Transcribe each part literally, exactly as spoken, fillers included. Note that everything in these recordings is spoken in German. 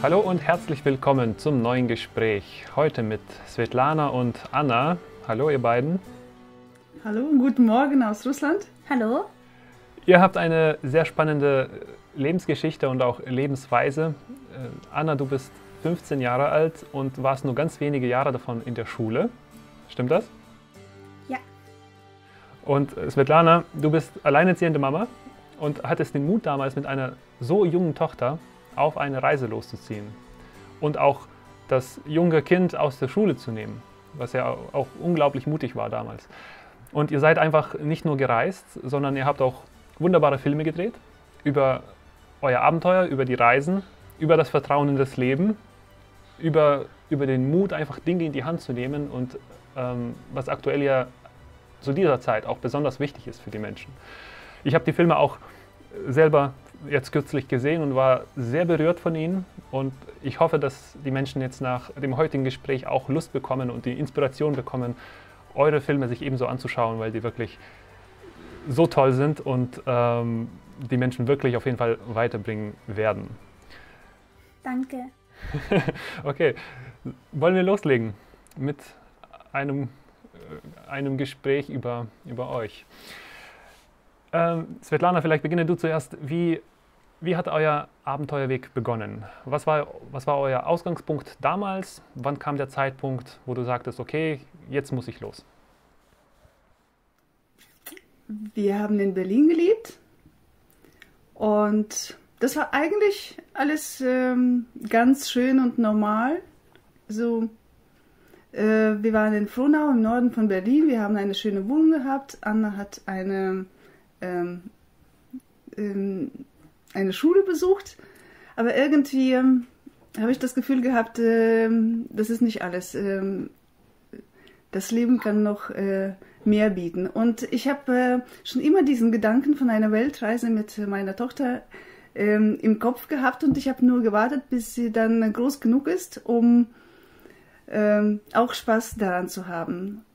Hallo und herzlich willkommen zum neuen Gespräch. Heute mit Svetlana und Anna. Hallo ihr beiden. Hallo und guten Morgen aus Russland. Hallo. Ihr habt eine sehr spannende Lebensgeschichte und auch Lebensweise. Anna, du bist fünfzehn Jahre alt und warst nur ganz wenige Jahre davon in der Schule. Stimmt das? Ja. Und Svetlana, du bist alleinerziehende Mama und hattest den Mut damals mit einer so jungen Tochter auf eine Reise loszuziehen und auch das junge Kind aus der Schule zu nehmen, was ja auch unglaublich mutig war damals. Und ihr seid einfach nicht nur gereist, sondern ihr habt auch wunderbare Filme gedreht über euer Abenteuer, über die Reisen, über das Vertrauen in das Leben, über, über den Mut, einfach Dinge in die Hand zu nehmen und ähm, was aktuell ja zu dieser Zeit auch besonders wichtig ist für die Menschen. Ich habe die Filme auch selber jetzt kürzlich gesehen und war sehr berührt von ihnen, und ich hoffe, dass die Menschen jetzt nach dem heutigen Gespräch auch Lust bekommen und die Inspiration bekommen, eure Filme sich ebenso anzuschauen, weil die wirklich so toll sind und ähm, die Menschen wirklich auf jeden Fall weiterbringen werden. Danke. Okay, wollen wir loslegen mit einem, äh, einem Gespräch über, über euch. Ähm, Svetlana, vielleicht beginne du zuerst. Wie, wie hat euer Abenteuerweg begonnen? Was war, was war euer Ausgangspunkt damals? Wann kam der Zeitpunkt, wo du sagtest, okay, jetzt muss ich los? Wir haben in Berlin gelebt und das war eigentlich alles ähm, ganz schön und normal. So, äh, wir waren in Frohnau im Norden von Berlin. Wir haben eine schöne Wohnung gehabt. Anna hat eine ähm, ähm, eine Schule besucht, aber irgendwie ähm, habe ich das Gefühl gehabt, ähm, das ist nicht alles. Ähm, das Leben kann noch äh, mehr bieten. Und ich habe äh, schon immer diesen Gedanken von einer Weltreise mit meiner Tochter ähm, im Kopf gehabt, und ich habe nur gewartet, bis sie dann groß genug ist, um ähm, auch Spaß daran zu haben.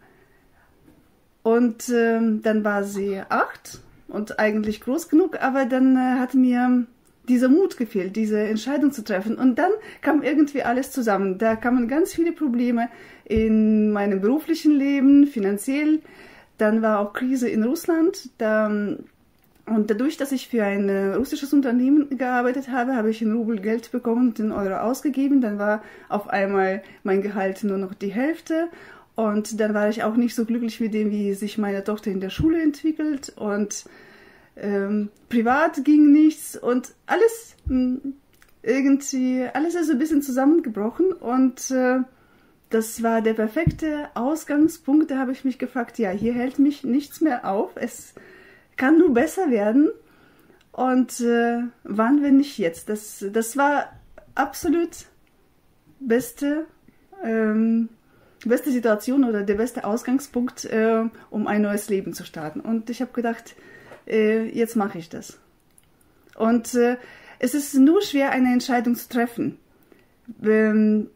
Und ähm, dann war sie acht und eigentlich groß genug, aber dann äh, hat mir dieser Mut gefehlt, diese Entscheidung zu treffen. Und dann kam irgendwie alles zusammen. Da kamen ganz viele Probleme in meinem beruflichen Leben, finanziell. Dann war auch Krise in Russland. Da, und dadurch, dass ich für ein russisches Unternehmen gearbeitet habe, habe ich in Rubel Geld bekommen und in Euro ausgegeben. Dann war auf einmal mein Gehalt nur noch die Hälfte. Und dann war ich auch nicht so glücklich mit dem, wie sich meine Tochter in der Schule entwickelt. Und ähm, privat ging nichts. Und alles mh, irgendwie, alles ist so ein bisschen zusammengebrochen. Und äh, das war der perfekte Ausgangspunkt. Da habe ich mich gefragt, ja, hier hält mich nichts mehr auf. Es kann nur besser werden. Und äh, wann, wenn nicht jetzt? Das, das war absolut beste ähm, beste Situation oder der beste Ausgangspunkt, äh, um ein neues Leben zu starten. Und ich habe gedacht, äh, jetzt mache ich das. Und äh, es ist nur schwer, eine Entscheidung zu treffen. Ähm,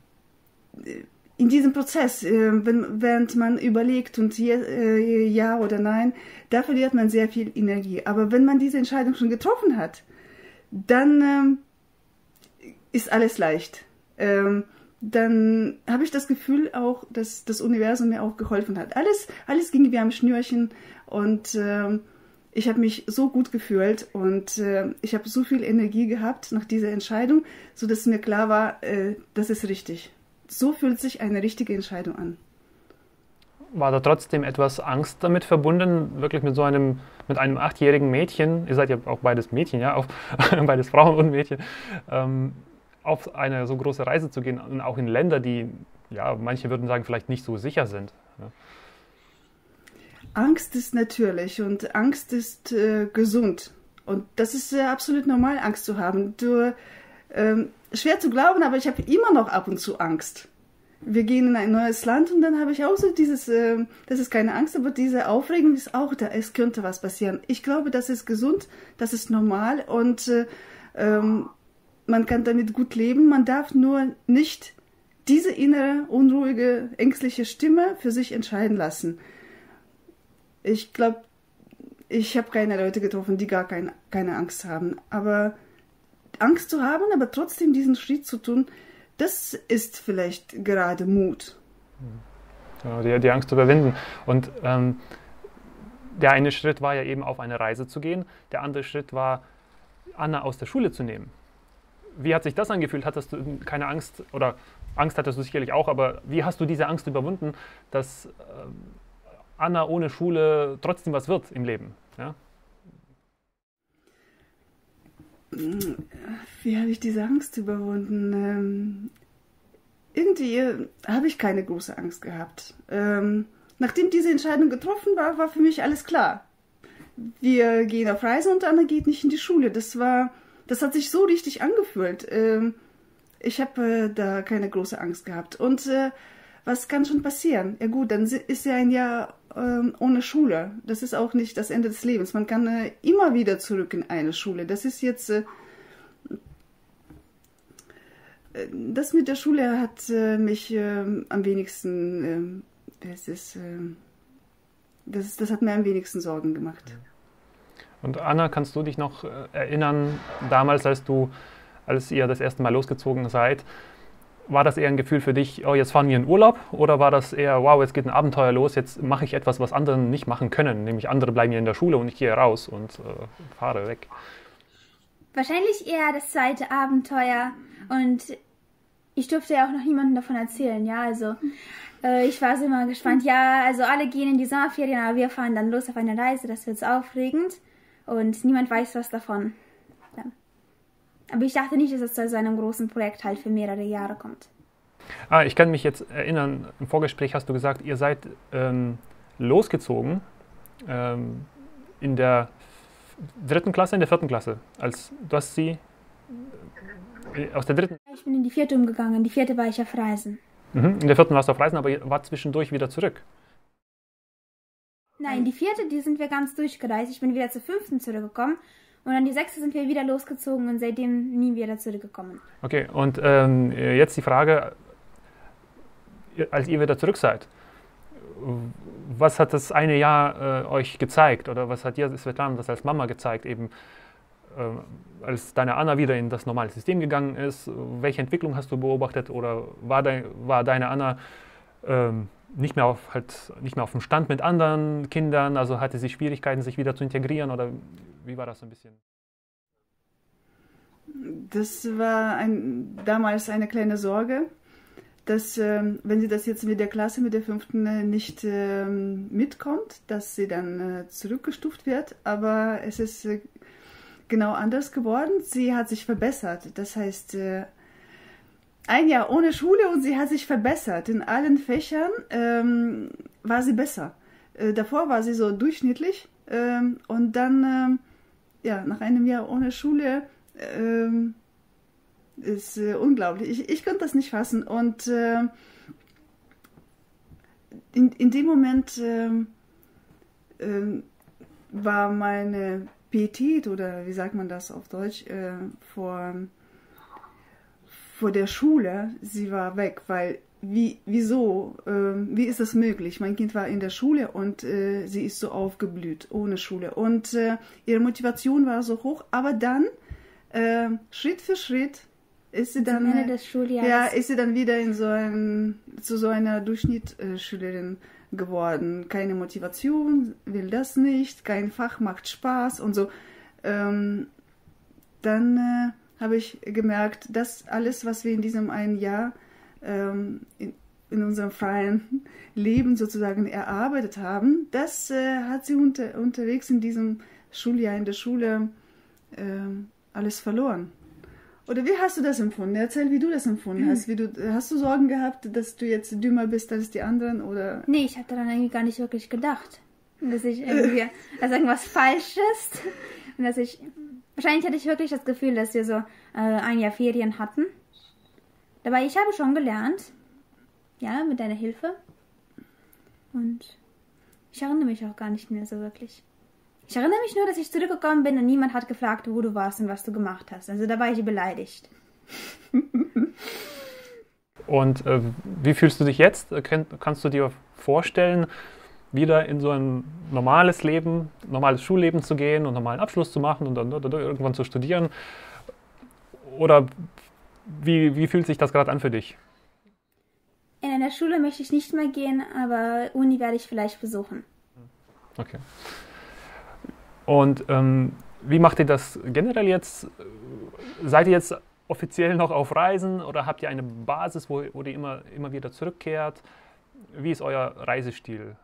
in diesem Prozess, äh, wenn, während man überlegt und je, äh, ja oder nein, da verliert man sehr viel Energie. Aber wenn man diese Entscheidung schon getroffen hat, dann äh, ist alles leicht. Ähm, dann habe ich das Gefühl auch, dass das Universum mir auch geholfen hat. Alles, alles ging wie am Schnürchen, und äh, ich habe mich so gut gefühlt, und äh, ich habe so viel Energie gehabt nach dieser Entscheidung, sodass mir klar war, äh, das ist richtig. So fühlt sich eine richtige Entscheidung an. War da trotzdem etwas Angst damit verbunden, wirklich mit so einem, mit einem achtjährigen Mädchen, ihr seid ja auch beides Mädchen, ja, auch beides Frauen und Mädchen, ähm, auf eine so große Reise zu gehen, und auch in Länder, die, ja, manche würden sagen, vielleicht nicht so sicher sind. Ja. Angst ist natürlich, und Angst ist äh, gesund. Und das ist äh, absolut normal, Angst zu haben. Du, ähm, schwer zu glauben, aber ich habe immer noch ab und zu Angst. Wir gehen in ein neues Land, und dann habe ich auch so dieses, äh, das ist keine Angst, aber diese Aufregung ist auch da. Es könnte was passieren. Ich glaube, das ist gesund, das ist normal, und äh, ähm, man kann damit gut leben. Man darf nur nicht diese innere, unruhige, ängstliche Stimme für sich entscheiden lassen. Ich glaube, ich habe keine Leute getroffen, die gar kein, keine Angst haben. Aber Angst zu haben, aber trotzdem diesen Schritt zu tun, das ist vielleicht gerade Mut. Ja, die, die Angst zu überwinden. Und ähm, der eine Schritt war ja eben auf eine Reise zu gehen, der andere Schritt war, Anna aus der Schule zu nehmen. Wie hat sich das angefühlt? Hattest du keine Angst, oder Angst hattest du sicherlich auch, aber wie hast du diese Angst überwunden, dass ähm, Anna ohne Schule trotzdem was wird im Leben? Ja? Wie habe ich diese Angst überwunden? Ähm, irgendwie äh, habe ich keine große Angst gehabt. Ähm, nachdem diese Entscheidung getroffen war, war für mich alles klar. Wir gehen auf Reise und Anna geht nicht in die Schule. Das war, das hat sich so richtig angefühlt. Ähm, ich habe äh, da keine große Angst gehabt. Und äh, was kann schon passieren? Ja gut, dann ist ja ein Jahr ähm, ohne Schule. Das ist auch nicht das Ende des Lebens. Man kann äh, immer wieder zurück in eine Schule. Das ist jetzt... Äh, das mit der Schule hat äh, mich äh, am wenigsten... Äh, es ist, äh, das, das hat mir am wenigsten Sorgen gemacht. Und Anna, kannst du dich noch erinnern, damals, als du, als ihr das erste Mal losgezogen seid, war das eher ein Gefühl für dich, oh, jetzt fahren wir in Urlaub? Oder war das eher, wow, jetzt geht ein Abenteuer los, jetzt mache ich etwas, was andere nicht machen können, nämlich andere bleiben hier in der Schule und ich gehe raus und äh, fahre weg? Wahrscheinlich eher das zweite Abenteuer, und ich durfte ja auch noch niemandem davon erzählen, ja, also äh, ich war so immer gespannt, ja, also alle gehen in die Sommerferien, aber wir fahren dann los auf eine Reise, das wird so aufregend und niemand weiß was davon. Ja. Aber ich dachte nicht, dass es zu so einem großen Projekt halt für mehrere Jahre kommt. Ah, ich kann mich jetzt erinnern, im Vorgespräch hast du gesagt, ihr seid ähm, losgezogen ähm, in der dritten Klasse, in der vierten Klasse. Als, du hast sie äh, aus der dritten... Ich bin in die vierte umgegangen, in die vierte war ich auf Reisen. Mhm, in der vierten warst du auf Reisen, aber ihr wart zwischendurch wieder zurück. Nein, die vierte, die sind wir ganz durchgereist. Ich bin wieder zur fünften zurückgekommen. Und dann die sechste sind wir wieder losgezogen und seitdem nie wieder zurückgekommen. Okay, und ähm, jetzt die Frage, als ihr wieder zurück seid, was hat das eine Jahr äh, euch gezeigt? Oder was hat dir, Svetlana, das als Mama gezeigt, eben äh, als deine Anna wieder in das normale System gegangen ist? Welche Entwicklung hast du beobachtet? Oder war, de, war deine Anna ähm, nicht mehr, auf, halt, nicht mehr auf dem Stand mit anderen Kindern? Also hatte sie Schwierigkeiten, sich wieder zu integrieren? Oder wie war das so ein bisschen? Das war ein, damals eine kleine Sorge, dass, ähm, wenn sie das jetzt mit der Klasse, mit der fünften äh, nicht ähm, mitkommt, dass sie dann äh, zurückgestuft wird. Aber es ist äh, genau anders geworden. Sie hat sich verbessert. Das heißt, äh, ein Jahr ohne Schule und sie hat sich verbessert. In allen Fächern ähm, war sie besser. Äh, davor war sie so durchschnittlich ähm, und dann... Ähm, Ja, nach einem Jahr ohne Schule ähm, ist äh, unglaublich. Ich, ich konnte das nicht fassen. Und äh, in, in dem Moment äh, äh, war meine Pietät, oder wie sagt man das auf Deutsch, äh, vor, vor der Schule, sie war weg, weil Wie, wieso? Ähm, wie ist das möglich? Mein Kind war in der Schule und äh, sie ist so aufgeblüht ohne Schule. Und äh, ihre Motivation war so hoch, aber dann, äh, Schritt für Schritt, ist sie dann, Zum Ende des Schuljahres. ja, ist sie dann wieder in so ein, zu so einer Durchschnittsschülerin geworden. Keine Motivation, will das nicht, kein Fach macht Spaß und so. Ähm, dann äh, habe ich gemerkt, dass alles, was wir in diesem einen Jahr In, in unserem freien Leben sozusagen erarbeitet haben, das äh, hat sie unter, unterwegs in diesem Schuljahr in der Schule äh, alles verloren. Oder wie hast du das empfunden? Erzähl, wie du das empfunden hast. Wie du, hast du Sorgen gehabt, dass du jetzt dümmer bist als die anderen? Oder? Nee, ich habe daran irgendwie gar nicht wirklich gedacht, dass ich irgendwie dass irgendwas falsch ist. Und dass ich, wahrscheinlich hatte ich wirklich das Gefühl, dass wir so äh, ein Jahr Ferien hatten. Dabei, ich habe schon gelernt, ja, mit deiner Hilfe. Und ich erinnere mich auch gar nicht mehr so wirklich. Ich erinnere mich nur, dass ich zurückgekommen bin und niemand hat gefragt, wo du warst und was du gemacht hast. Also da war ich beleidigt. Und äh, wie fühlst du dich jetzt? Kann, kannst du dir vorstellen, wieder in so ein normales Leben, normales Schulleben zu gehen und normalen Abschluss zu machen und dann irgendwann zu studieren? oder wie, wie fühlt sich das gerade an für dich? In einer Schule möchte ich nicht mehr gehen, aber Uni werde ich vielleicht besuchen. Okay. Und ähm, wie macht ihr das generell jetzt? Seid ihr jetzt offiziell noch auf Reisen oder habt ihr eine Basis, wo, wo ihr immer, immer wieder zurückkehrt? Wie ist euer Reisestil?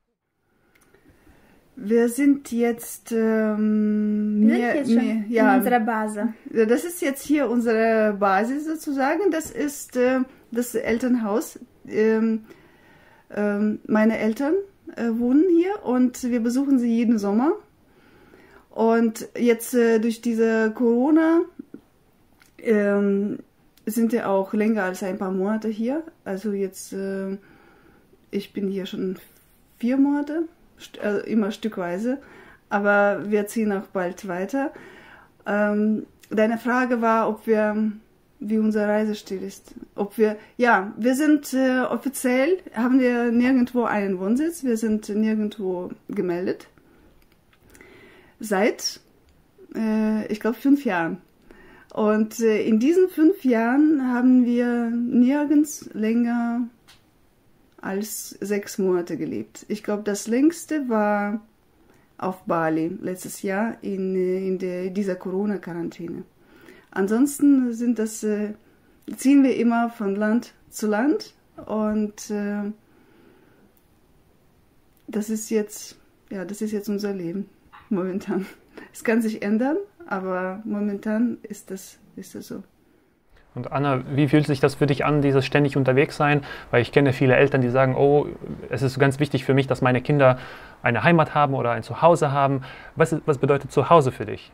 Wir sind jetzt, ähm, Wir mehr, sind jetzt schon mehr, ja, in unserer Basis. das ist jetzt hier unsere Basis sozusagen. Das ist äh, das Elternhaus. Ähm, ähm, meine Eltern äh, wohnen hier und wir besuchen sie jeden Sommer. Und jetzt äh, durch diese Corona ähm, sind wir auch länger als ein paar Monate hier. Also jetzt, äh, ich bin hier schon vier Monate, st also immer stückweise, aber wir ziehen auch bald weiter. Ähm, deine Frage war, ob wir, wie unser Reisestil ist. Ob wir, ja, wir sind äh, offiziell, haben wir nirgendwo einen Wohnsitz, wir sind nirgendwo gemeldet. Seit, äh, ich glaube, fünf Jahren. Und äh, in diesen fünf Jahren haben wir nirgends länger als sechs Monate gelebt. Ich glaube, das längste war auf Bali letztes Jahr in, in der, dieser Corona-Quarantäne. Ansonsten sind das, äh, ziehen wir immer von Land zu Land und äh, das ist jetzt, ja, das ist jetzt unser Leben. Momentan. Es kann sich ändern, aber momentan ist das, ist das so. Und Anna, wie fühlt sich das für dich an, dieses ständig unterwegs sein? Weil ich kenne viele Eltern, die sagen, oh, es ist ganz wichtig für mich, dass meine Kinder eine Heimat haben oder ein Zuhause haben. Was, ist, was bedeutet Zuhause für dich?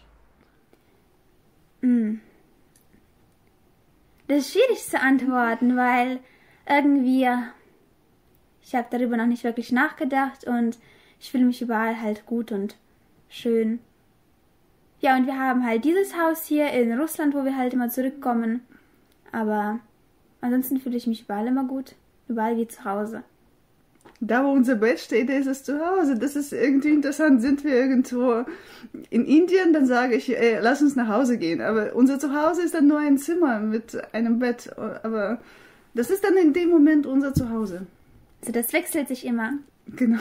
Das ist schwierig zu antworten, weil irgendwie, ich habe darüber noch nicht wirklich nachgedacht und ich fühle mich überall halt gut und schön. Ja, und wir haben halt dieses Haus hier in Russland, wo wir halt immer zurückkommen. Aber ansonsten fühle ich mich überall immer gut. Überall wie zu Hause. Da, wo unser Bett steht, ist es zu Hause. Das ist irgendwie interessant. Sind wir irgendwo in Indien, dann sage ich, ey, lass uns nach Hause gehen. Aber unser Zuhause ist dann nur ein Zimmer mit einem Bett. Aber das ist dann in dem Moment unser Zuhause. Also das wechselt sich immer. Genau.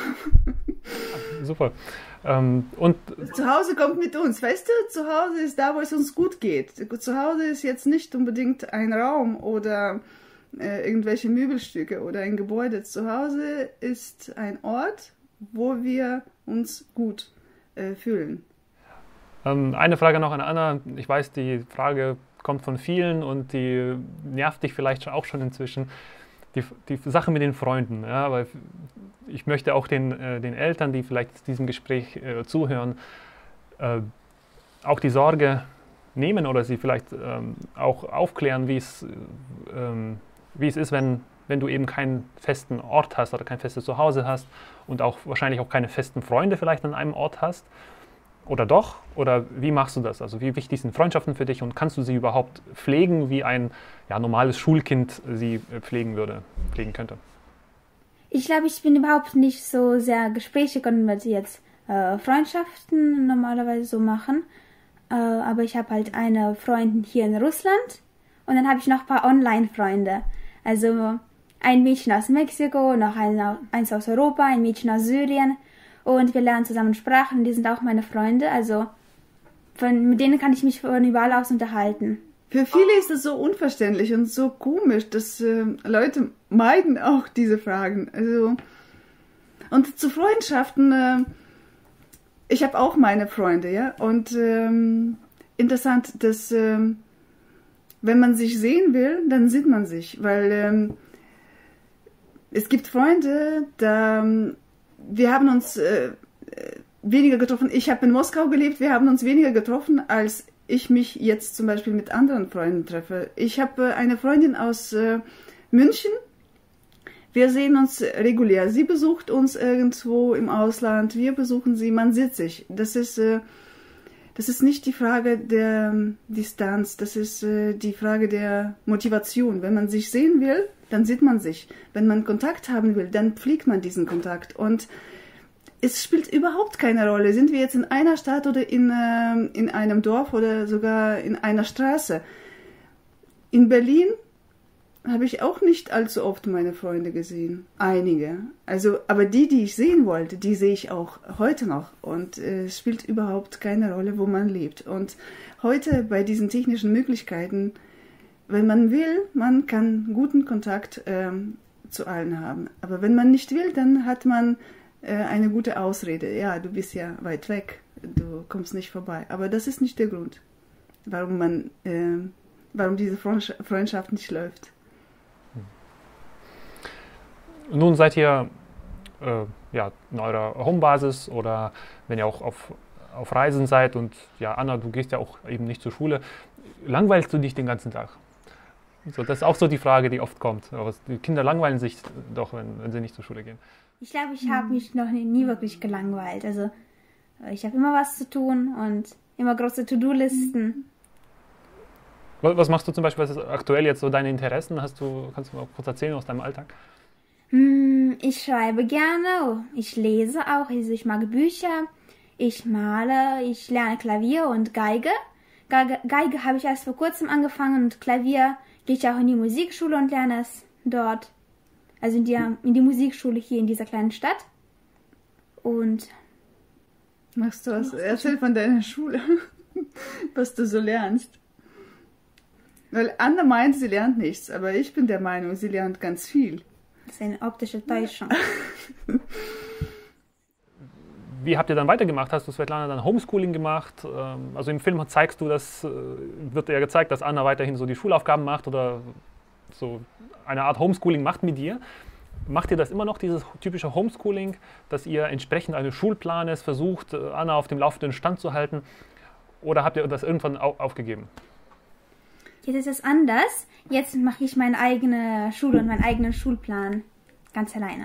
Super. Ähm, und zu Hause kommt mit uns. Weißt du, zu Hause ist da, wo es uns gut geht. Zu Hause ist jetzt nicht unbedingt ein Raum oder äh, irgendwelche Möbelstücke oder ein Gebäude. Zu Hause ist ein Ort, wo wir uns gut äh, fühlen. Ähm, eine Frage noch an Anna. Ich weiß, die Frage kommt von vielen und die nervt dich vielleicht auch schon inzwischen. Die, die Sache mit den Freunden, ja, weil ich möchte auch den, äh, den Eltern, die vielleicht diesem Gespräch äh, zuhören, äh, auch die Sorge nehmen oder sie vielleicht ähm, auch aufklären, wie es, ähm, wie es ist, wenn, wenn du eben keinen festen Ort hast oder kein festes Zuhause hast und auch wahrscheinlich auch keine festen Freunde vielleicht an einem Ort hast. Oder doch? Oder wie machst du das? Also wie wichtig sind Freundschaften für dich und kannst du sie überhaupt pflegen, wie ein ja, normales Schulkind sie pflegen würde, pflegen könnte? Ich glaube, ich bin überhaupt nicht so sehr gesprächig, weil sie jetzt äh, Freundschaften normalerweise so machen. Äh, aber ich habe halt eine Freundin hier in Russland und dann habe ich noch ein paar Online-Freunde. Also ein Mädchen aus Mexiko, noch ein, eins aus Europa, ein Mädchen aus Syrien. Und wir lernen zusammen Sprachen, die sind auch meine Freunde, also von, mit denen kann ich mich von überall aus unterhalten. Für viele ist das so unverständlich und so komisch, dass äh, Leute meiden auch diese Fragen. Also, und zu Freundschaften, äh, ich habe auch meine Freunde, ja, und ähm, interessant, dass äh, wenn man sich sehen will, dann sieht man sich, weil ähm, es gibt Freunde, da wir haben uns äh, weniger getroffen. Ich habe in Moskau gelebt, wir haben uns weniger getroffen, als ich mich jetzt zum Beispiel mit anderen Freunden treffe. Ich habe äh, eine Freundin aus äh, München. Wir sehen uns regulär. Sie besucht uns irgendwo im Ausland, wir besuchen sie, man sieht sich. Das ist, äh, das ist nicht die Frage der ähm, Distanz, das ist äh, die Frage der Motivation. Wenn man sich sehen will, dann sieht man sich. Wenn man Kontakt haben will, dann pflegt man diesen Kontakt. Und es spielt überhaupt keine Rolle. Sind wir jetzt in einer Stadt oder in, äh, in einem Dorf oder sogar in einer Straße. In Berlin habe ich auch nicht allzu oft meine Freunde gesehen. Einige. Also, aber die, die ich sehen wollte, die sehe ich auch heute noch. Und äh, es spielt überhaupt keine Rolle, wo man lebt. Und heute bei diesen technischen Möglichkeiten, wenn man will, man kann guten Kontakt ähm, zu allen haben. Aber wenn man nicht will, dann hat man äh, eine gute Ausrede. Ja, du bist ja weit weg, du kommst nicht vorbei. Aber das ist nicht der Grund, warum man, äh, warum diese Freundschaft nicht läuft. Nun seid ihr äh, ja, in eurer Homebasis oder wenn ihr auch auf, auf Reisen seid und ja, Anna, du gehst ja auch eben nicht zur Schule. Langweilst du dich den ganzen Tag? So, das ist auch so die Frage, die oft kommt. Aber die Kinder langweilen sich doch, wenn, wenn sie nicht zur Schule gehen. Ich glaube, ich habe mich noch nie, nie wirklich gelangweilt. Also ich habe immer was zu tun und immer große To-Do-Listen. Was, was machst du zum Beispiel, was ist aktuell jetzt so deine Interessen? Hast du, kannst du mal kurz erzählen aus deinem Alltag? Ich schreibe gerne, ich lese auch, also ich mag Bücher, ich male, ich lerne Klavier und Geige. Geige, Geige habe ich erst vor kurzem angefangen und Klavier gehe ich auch in die Musikschule und lerne es dort. Also in die, in die Musikschule hier in dieser kleinen Stadt. Und machst du was? Erzähl von deiner Schule, was du so lernst. Weil Anna meint, sie lernt nichts, aber ich bin der Meinung, sie lernt ganz viel. Das ist eine optische Täuschung. Wie habt ihr dann weitergemacht? Hast du, Svetlana, dann Homeschooling gemacht? Also im Film zeigst du, das wird ja gezeigt, dass Anna weiterhin so die Schulaufgaben macht oder so eine Art Homeschooling macht mit dir. Macht ihr das immer noch, dieses typische Homeschooling, dass ihr entsprechend eines Schulplanes versucht, Anna auf dem laufenden Stand zu halten? Oder habt ihr das irgendwann aufgegeben? Jetzt ist es anders. Jetzt mache ich meine eigene Schule und meinen eigenen Schulplan ganz alleine.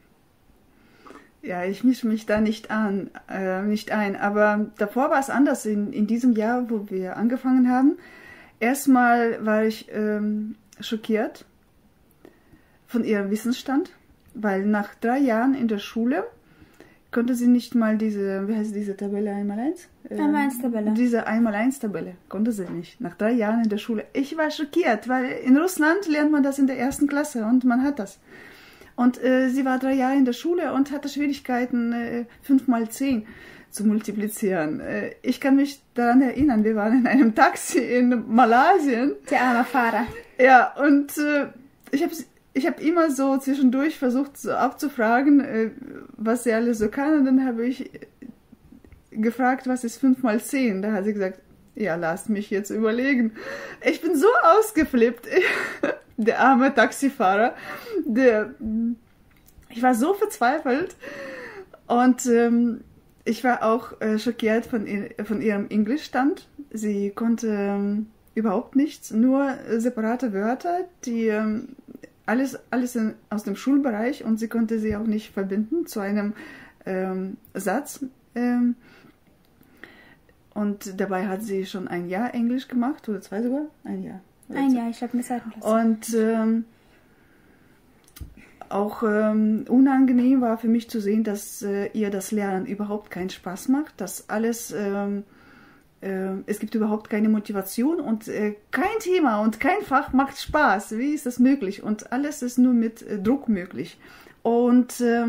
Ja, ich mische mich da nicht an, äh, nicht ein. Aber davor war es anders in, in diesem Jahr, wo wir angefangen haben. Erstmal war ich ähm, schockiert von ihrem Wissensstand, weil nach drei Jahren in der Schule konnte sie nicht mal diese, wie heißt diese Tabelle, einmal eins? Einmal eins Tabelle. Diese einmal eins Tabelle konnte sie nicht, nach drei Jahren in der Schule. Ich war schockiert, weil in Russland lernt man das in der ersten Klasse und man hat das. Und äh, sie war drei Jahre in der Schule und hatte Schwierigkeiten, äh, fünf mal zehn zu multiplizieren. Äh, ich kann mich daran erinnern, wir waren in einem Taxi in Malaysia. Der arme Fahrer. Ja, und äh, ich habe Ich habe immer so zwischendurch versucht so abzufragen, äh, was sie alles so kann. Und dann habe ich gefragt, was ist fünf mal zehn? Da hat sie gesagt, ja, lasst mich jetzt überlegen. Ich bin so ausgeflippt. Der arme Taxifahrer. Der, ich war so verzweifelt. Und ähm, ich war auch äh, schockiert von, ihr, von ihrem Englischstand. Sie konnte ähm, überhaupt nichts, nur äh, separate Wörter, die... Ähm, Alles, alles in, aus dem Schulbereich und sie konnte sie auch nicht verbinden zu einem ähm, Satz. Ähm, und dabei hat sie schon ein Jahr Englisch gemacht, oder zwei sogar? Ein Jahr. Ein Jahr, ich glaube, eine Seitenklasse. Und ähm, auch ähm, unangenehm war für mich zu sehen, dass äh, ihr das Lernen überhaupt keinen Spaß macht, dass alles... Ähm, es gibt überhaupt keine Motivation und äh, kein Thema und kein Fach macht Spaß. Wie ist das möglich? Und alles ist nur mit äh, Druck möglich. Und äh,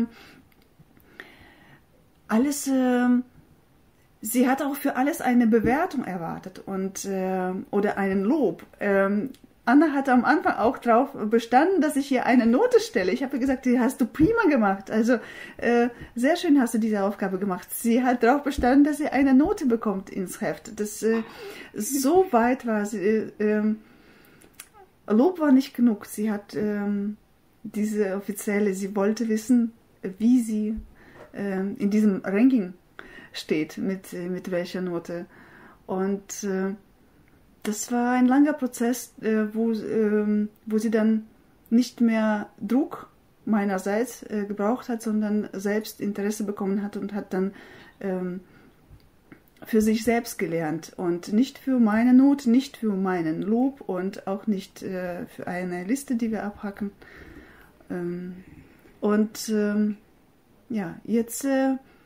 alles, äh, sie hat auch für alles eine Bewertung erwartet und, äh, oder einen Lob. Ähm, Anna hat am Anfang auch darauf bestanden, dass ich ihr eine Note stelle. Ich habe gesagt, die hast du prima gemacht. Also äh, sehr schön hast du diese Aufgabe gemacht. Sie hat darauf bestanden, dass sie eine Note bekommt ins Heft. Das, äh, so weit war sie. Äh, äh, Lob war nicht genug. Sie hat äh, diese offizielle, sie wollte wissen, wie sie äh, in diesem Ranking steht, mit, mit welcher Note. Und äh, das war ein langer Prozess, äh, wo, äh, wo sie dann nicht mehr Druck meinerseits äh, gebraucht hat, sondern selbst Interesse bekommen hat und hat dann ähm, für sich selbst gelernt. Und nicht für meine Not, nicht für meinen Lob und auch nicht äh, für eine Liste, die wir abhacken. Ähm, und ähm, ja, jetzt... Äh,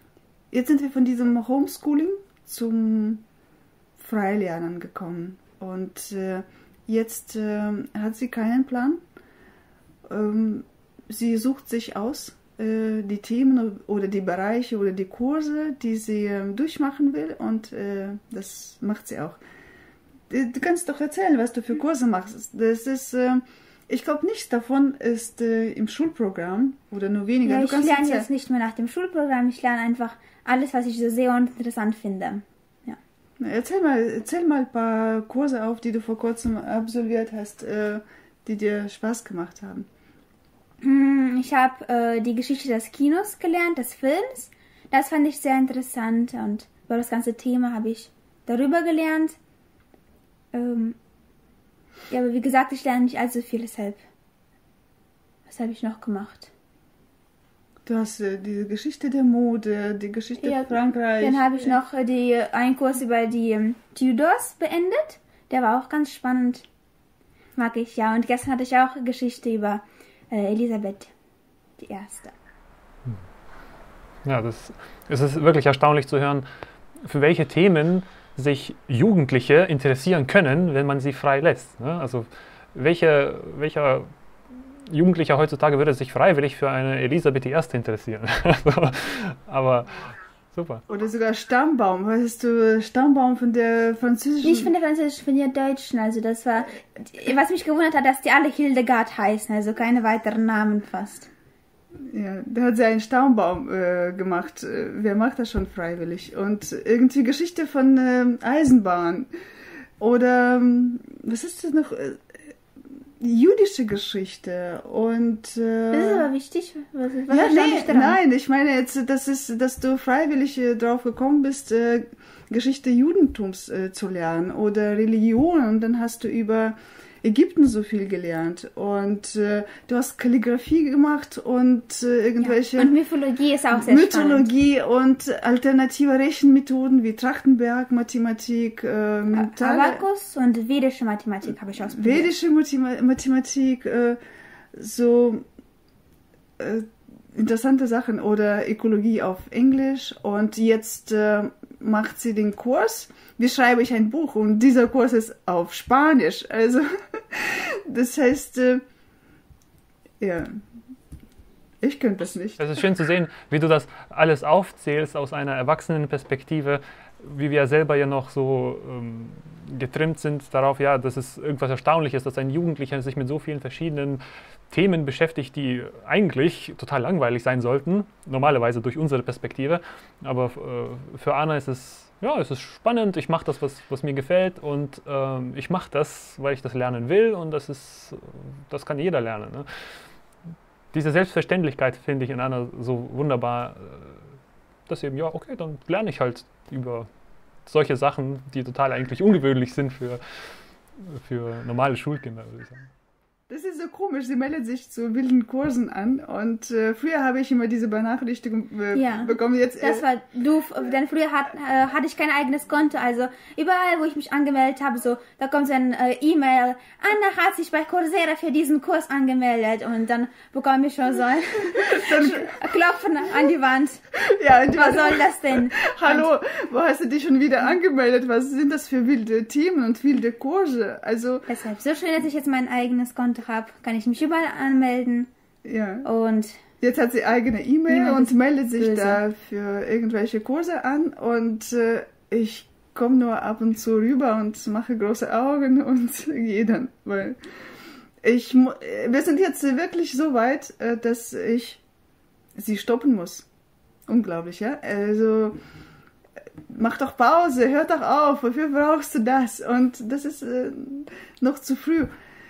jetzt sind wir von diesem Homeschooling zum Freilernen gekommen. Und äh, jetzt äh, hat sie keinen Plan. Ähm, sie sucht sich aus, äh, die Themen oder die Bereiche oder die Kurse, die sie äh, durchmachen will. Und äh, das macht sie auch. Du, du kannst doch erzählen, was du für Kurse machst. Das ist... Äh, Ich glaube, nichts davon ist äh, im Schulprogramm oder nur weniger. Ja, du ich kannst lerne jetzt, jetzt nicht mehr nach dem Schulprogramm, ich lerne einfach alles, was ich so sehe und interessant finde. Ja. Erzähl mal, erzähl mal ein paar Kurse auf, die du vor kurzem absolviert hast, äh, die dir Spaß gemacht haben. Ich habe äh, die Geschichte des Kinos gelernt, des Films. Das fand ich sehr interessant und über das ganze Thema habe ich darüber gelernt. Ähm, Ja, aber wie gesagt, ich lerne nicht allzu viel, deshalb. Was habe ich noch gemacht? Du hast äh, die Geschichte der Mode, die Geschichte Ja, Frankreich. Dann habe ich noch äh, die, einen Kurs über die ähm, Tudors beendet. Der war auch ganz spannend. Mag ich, ja. Und gestern hatte ich auch Geschichte über äh, Elisabeth die Erste. Ja, das, es ist wirklich erstaunlich zu hören, für welche Themen sich Jugendliche interessieren können, wenn man sie frei lässt. Ne? Also welche, welcher Jugendlicher heutzutage würde sich freiwillig für eine Elisabeth die Erste interessieren? Also, aber super. Oder sogar Stammbaum, weißt du, Stammbaum von der französischen... Nicht von der französischen, von der deutschen. Also das war, was mich gewundert hat, dass die alle Hildegard heißen, also keine weiteren Namen fast. Ja, da hat sie einen Stammbaum äh, gemacht. Äh, Wer macht das schon freiwillig? Und irgendwie Geschichte von ähm, Eisenbahn. Oder, ähm, was ist das noch? Äh, jüdische Geschichte. Und, äh, Das ist aber wichtig. Was, was ja, verstand nee, ich daran? nein, ich meine jetzt, das ist, dass du freiwillig äh, drauf gekommen bist, äh, Geschichte Judentums äh, zu lernen oder Religion. Und dann hast du über Ägypten so viel gelernt und äh, du hast Kalligrafie gemacht und äh, irgendwelche Ja. Und Mythologie ist auch sehr Mythologie spannend. Und alternative Rechenmethoden wie Trachtenberg, Mathematik, äh, Abakus und vedische Mathematik habe ich ausprobiert. Vedische Mathema- Mathematik, äh, so äh, interessante Sachen oder Ökologie auf Englisch und jetzt äh, macht sie den Kurs. Wie schreibe ich ein Buch? Und dieser Kurs ist auf Spanisch. Also, das heißt, äh, ja, ich könnte das nicht. Es ist schön zu sehen, wie du das alles aufzählst aus einer Erwachsenenperspektive, wie wir selber ja noch so ähm, getrimmt sind darauf, ja, dass es irgendwas Erstaunliches, dass ein Jugendlicher sich mit so vielen verschiedenen Themen beschäftigt, die eigentlich total langweilig sein sollten, normalerweise durch unsere Perspektive. Aber äh, für Anna ist es, ja, es ist spannend, ich mache das, was, was mir gefällt und ähm, ich mache das, weil ich das lernen will und das ist, das kann jeder lernen. Ne? Diese Selbstverständlichkeit finde ich in Anna so wunderbar, dass eben, ja, okay, dann lerne ich halt über solche Sachen, die total eigentlich ungewöhnlich sind für, für normale Schulkinder, würde ich sagen. Das ist so komisch, sie meldet sich zu wilden Kursen an und äh, früher habe ich immer diese Benachrichtigung äh, ja, bekommen. Jetzt, äh, das war doof, denn früher hat, äh, hatte ich kein eigenes Konto, also überall, wo ich mich angemeldet habe, so, da kommt so ein äh, E-Mail, Anna hat sich bei Coursera für diesen Kurs angemeldet und dann bekomme ich schon so ein Klopfen an die Wand. Ja, und Was soll das denn? Hallo, wo hast du dich schon wieder angemeldet? Was sind das für wilde Themen und wilde Kurse? Also, Deshalb, so schön, dass ich jetzt mein eigenes Konto habe, kann ich mich überall anmelden. ja. Und Jetzt hat sie eigene E-Mail Niemand und ist meldet sich böse. da für irgendwelche Kurse an und äh, ich komme nur ab und zu rüber und mache große Augen und gehe dann, weil ich, mu- äh, wir sind jetzt wirklich so weit, äh, dass ich sie stoppen muss. Unglaublich, ja? Also, mach doch Pause, hör doch auf, wofür brauchst du das? Und das ist äh, noch zu früh.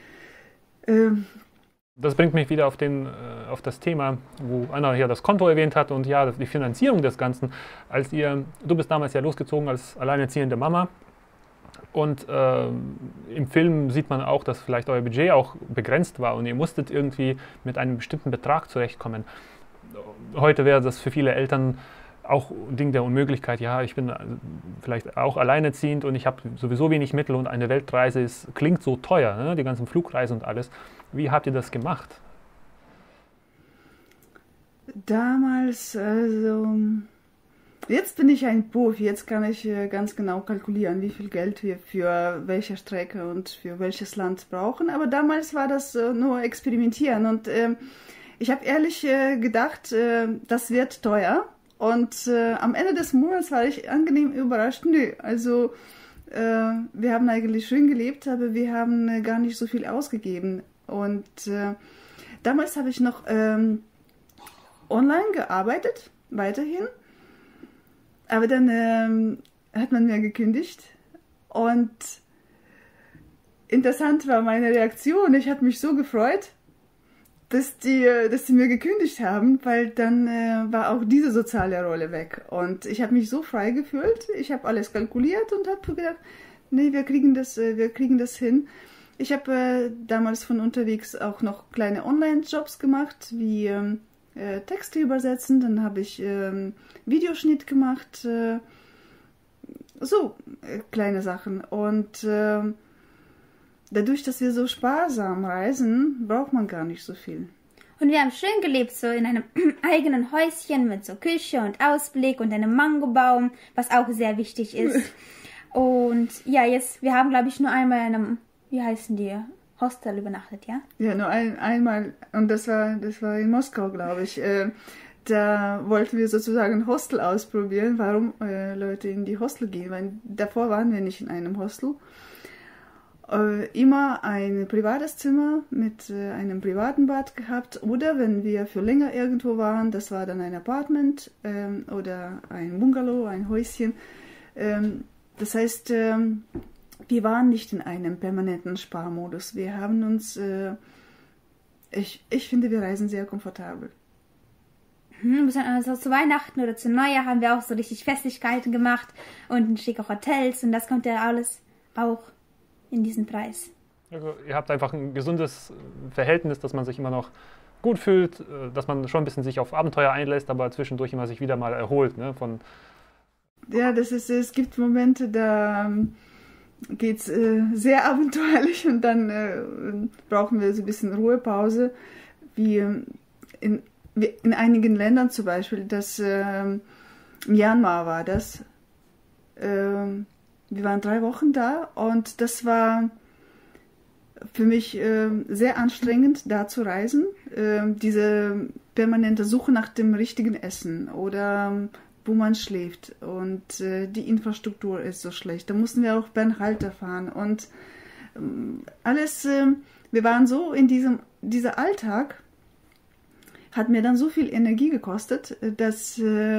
Ähm, Das bringt mich wieder auf, den, äh, auf das Thema, wo Anna hier das Konto erwähnt hat und ja, die Finanzierung des Ganzen. Als ihr, du bist damals ja losgezogen als alleinerziehende Mama und äh, im Film sieht man auch, dass vielleicht euer Budget auch begrenzt war und ihr musstet irgendwie mit einem bestimmten Betrag zurechtkommen. Heute wäre das für viele Eltern auch ein Ding der Unmöglichkeit. Ja, ich bin vielleicht auch alleinerziehend und ich habe sowieso wenig Mittel und eine Weltreise ist, klingt so teuer, ne? Die ganzen Flugreisen und alles. Wie habt ihr das gemacht? Damals, also, Jetzt bin ich ein Profi, jetzt kann ich äh, ganz genau kalkulieren, wie viel Geld wir für welche Strecke und für welches Land brauchen. Aber damals war das äh, nur experimentieren und äh, ich habe ehrlich äh, gedacht, äh, das wird teuer. Und äh, am Ende des Monats war ich angenehm überrascht. Nö, also äh, wir haben eigentlich schön gelebt, aber wir haben äh, gar nicht so viel ausgegeben. Und äh, damals habe ich noch ähm, online gearbeitet, weiterhin. Aber dann ähm, hat man mir gekündigt und interessant war meine Reaktion. Ich habe mich so gefreut, dass die, dass die mir gekündigt haben, weil dann äh, war auch diese soziale Rolle weg. Und ich habe mich so frei gefühlt. Ich habe alles kalkuliert und habe gedacht, nee, wir kriegen das, äh, wir kriegen das hin. Ich habe äh, damals von unterwegs auch noch kleine Online-Jobs gemacht, wie ähm, äh, Texte übersetzen. Dann habe ich ähm, Videoschnitt gemacht, äh, so äh, kleine Sachen. Und äh, dadurch, dass wir so sparsam reisen, braucht man gar nicht so viel. Und wir haben schön gelebt, so in einem eigenen Häuschen mit so Küche und Ausblick und einem Mangobaum, was auch sehr wichtig ist. Und ja, jetzt, wir haben, glaube ich, nur einmal in einem, wie heißen die, Hostel übernachtet, ja? Ja, nur ein, einmal, und das war, das war in Moskau, glaube ich. Äh, Da wollten wir sozusagen ein Hostel ausprobieren, warum äh, Leute in die Hostel gehen, weil davor waren wir nicht in einem Hostel. Äh, immer ein privates Zimmer mit äh, einem privaten Bad gehabt oder wenn wir für länger irgendwo waren, das war dann ein Apartment ähm, oder ein Bungalow, ein Häuschen. Ähm, das heißt, ähm, wir waren nicht in einem permanenten Sparmodus. Wir haben uns, äh, ich, ich finde, wir reisen sehr komfortabel. Also zu Weihnachten oder zu Neujahr haben wir auch so richtig Festlichkeiten gemacht und schicke Hotels und das kommt ja alles auch in diesen Preis. Also ihr habt einfach ein gesundes Verhältnis, dass man sich immer noch gut fühlt, dass man schon ein bisschen sich auf Abenteuer einlässt, aber zwischendurch immer sich wieder mal erholt. Ne, von ja, das ist, es gibt Momente, da geht es äh, sehr abenteuerlich und dann äh, brauchen wir so ein bisschen Ruhepause, wie in In einigen Ländern zum Beispiel, das äh, Myanmar war das. Äh, wir waren drei Wochen da und das war für mich äh, sehr anstrengend, da zu reisen. Äh, diese permanente Suche nach dem richtigen Essen oder wo man schläft und äh, die Infrastruktur ist so schlecht. Da mussten wir auch Bernhalter fahren und äh, alles, äh, wir waren so in diesem dieser Alltag, hat mir dann so viel Energie gekostet, dass,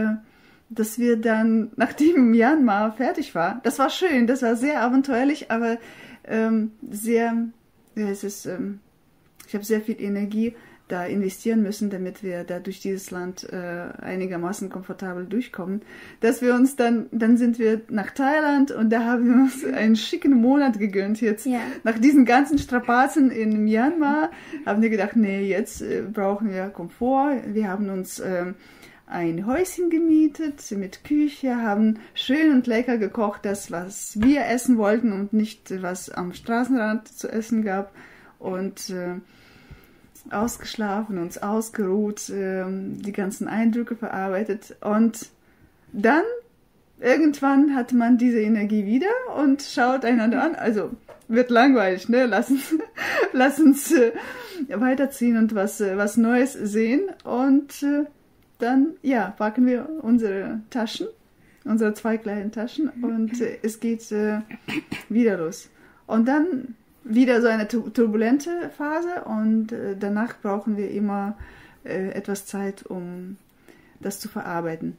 dass wir dann, nachdem Myanmar fertig war, das war schön, das war sehr abenteuerlich, aber ähm, sehr, ja, es ist, ähm, ich habe sehr viel Energie da investieren müssen, damit wir da durch dieses Land äh, einigermaßen komfortabel durchkommen, dass wir uns dann, dann sind wir nach Thailand und da haben wir uns einen schicken Monat gegönnt jetzt. Ja. Nach diesen ganzen Strapazen in Myanmar haben wir gedacht, nee, jetzt äh, brauchen wir Komfort. Wir haben uns äh, ein Häuschen gemietet mit Küche, haben schön und lecker gekocht, das, was wir essen wollten und nicht, was am Straßenrand zu essen gab und äh, ausgeschlafen, uns ausgeruht, ähm, die ganzen Eindrücke verarbeitet und dann irgendwann hat man diese Energie wieder und schaut einander an, also wird langweilig, ne? Lass uns, lass uns äh, weiterziehen und was, äh, was Neues sehen und äh, dann, ja, packen wir unsere Taschen, unsere zwei kleinen Taschen und äh, es geht äh, wieder los. Und dann wieder so eine turbulente Phase und äh, danach brauchen wir immer äh, etwas Zeit, um das zu verarbeiten.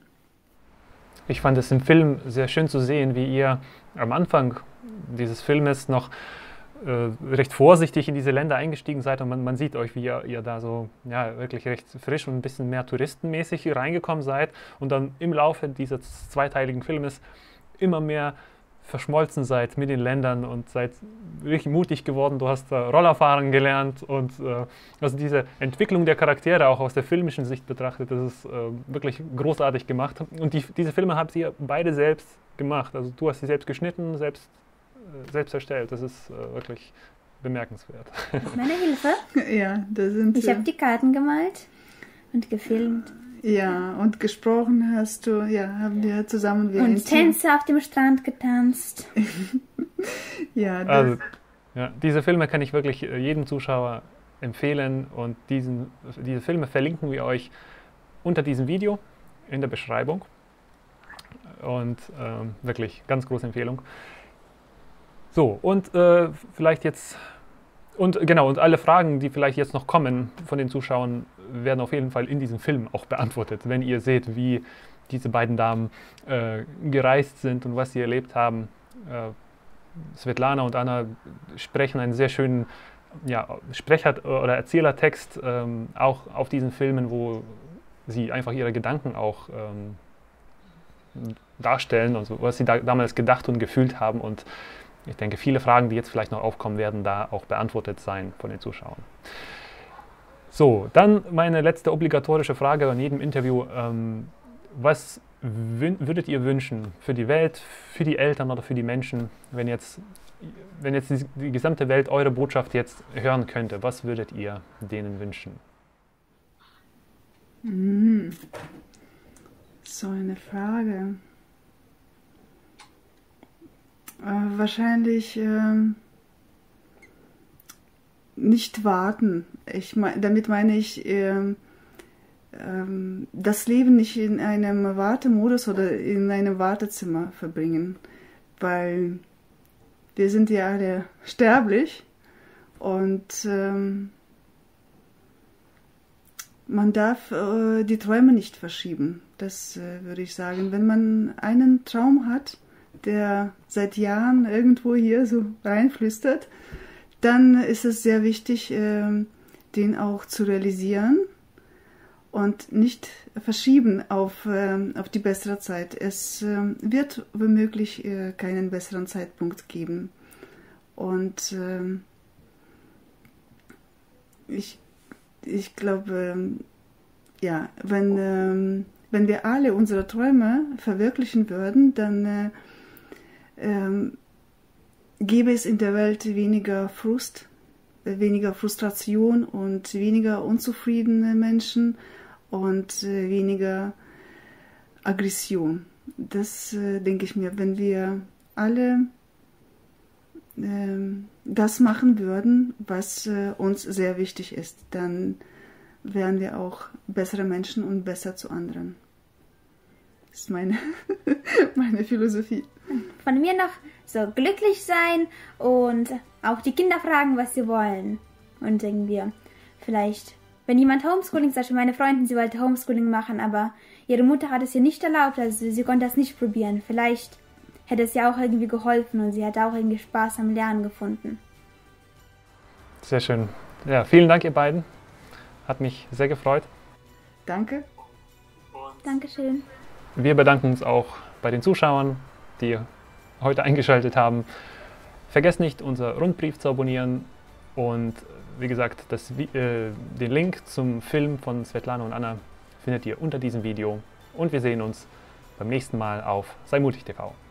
Ich fand es im Film sehr schön zu sehen, wie ihr am Anfang dieses Filmes noch äh, recht vorsichtig in diese Länder eingestiegen seid und man, man sieht euch, wie ihr, ihr da so ja, wirklich recht frisch und ein bisschen mehr touristenmäßig reingekommen seid und dann im Laufe dieses zweiteiligen Filmes immer mehr verschmolzen seid mit den Ländern und seid wirklich mutig geworden. Du hast äh, Rollerfahren gelernt und äh, also diese Entwicklung der Charaktere auch aus der filmischen Sicht betrachtet, das ist äh, wirklich großartig gemacht. Und die, diese Filme habt ihr beide selbst gemacht. Also du hast sie selbst geschnitten, selbst, äh, selbst erstellt. Das ist äh, wirklich bemerkenswert. Meine Hilfe? Ja, da sind Ich habe die Karten gemalt und gefilmt. Ja, und gesprochen hast du, ja, haben wir zusammen wie ein Und Tänze auf dem Strand getanzt. Ja, das, Also, ja, diese Filme kann ich wirklich äh, jedem Zuschauer empfehlen und diesen, diese Filme verlinken wir euch unter diesem Video in der Beschreibung. Und ähm, wirklich ganz große Empfehlung. So, und äh, vielleicht jetzt, und genau, und alle Fragen, die vielleicht jetzt noch kommen von den Zuschauern, werden auf jeden Fall in diesem Film auch beantwortet, wenn ihr seht, wie diese beiden Damen äh, gereist sind und was sie erlebt haben. Äh, Svetlana und Anna sprechen einen sehr schönen ja, Sprecher- oder Erzählertext ähm, auch auf diesen Filmen, wo sie einfach ihre Gedanken auch ähm, darstellen und so, was sie da, damals gedacht und gefühlt haben. Und ich denke, viele Fragen, die jetzt vielleicht noch aufkommen, werden da auch beantwortet sein von den Zuschauern. So, dann meine letzte obligatorische Frage in jedem Interview. Ähm, was würdet ihr wünschen für die Welt, für die Eltern oder für die Menschen, wenn jetzt, wenn jetzt die, die gesamte Welt eure Botschaft jetzt hören könnte? Was würdet ihr denen wünschen? mm, so eine Frage. Äh, wahrscheinlich ähm, nicht warten. Ich mein, damit meine ich, ähm, ähm, das Leben nicht in einem Wartemodus oder in einem Wartezimmer verbringen, weil wir sind ja alle sterblich und ähm, man darf äh, die Träume nicht verschieben. Das äh, würde ich sagen. Wenn man einen Traum hat, der seit Jahren irgendwo hier so reinflüstert, dann ist es sehr wichtig, äh, den auch zu realisieren und nicht verschieben auf, äh, auf die bessere Zeit. Es äh, wird womöglich äh, keinen besseren Zeitpunkt geben. Und äh, ich, ich glaube, äh, ja, wenn, äh, wenn wir alle unsere Träume verwirklichen würden, dann äh, äh, gäbe es in der Welt weniger Frust, weniger Frustration und weniger unzufriedene Menschen und äh, weniger Aggression. Das äh, denke ich mir, wenn wir alle äh, das machen würden, was äh, uns sehr wichtig ist, dann wären wir auch bessere Menschen und besser zu anderen. Das ist meine, meine Philosophie. Von mir noch so glücklich sein und auch die Kinder fragen, was sie wollen. Und irgendwie vielleicht, wenn jemand Homeschooling, zum Beispiel meine Freundin, sie wollte Homeschooling machen, aber ihre Mutter hat es ihr nicht erlaubt, also sie konnte das nicht probieren. Vielleicht hätte es ihr auch irgendwie geholfen und sie hätte auch irgendwie Spaß am Lernen gefunden. Sehr schön. Ja, vielen Dank, ihr beiden. Hat mich sehr gefreut. Danke. Dankeschön. Wir bedanken uns auch bei den Zuschauern, die heute eingeschaltet haben. Vergesst nicht, unser Rundbrief zu abonnieren und wie gesagt, das, äh, den Link zum Film von Svetlana und Anna findet ihr unter diesem Video und wir sehen uns beim nächsten Mal auf Sei Mutig T V.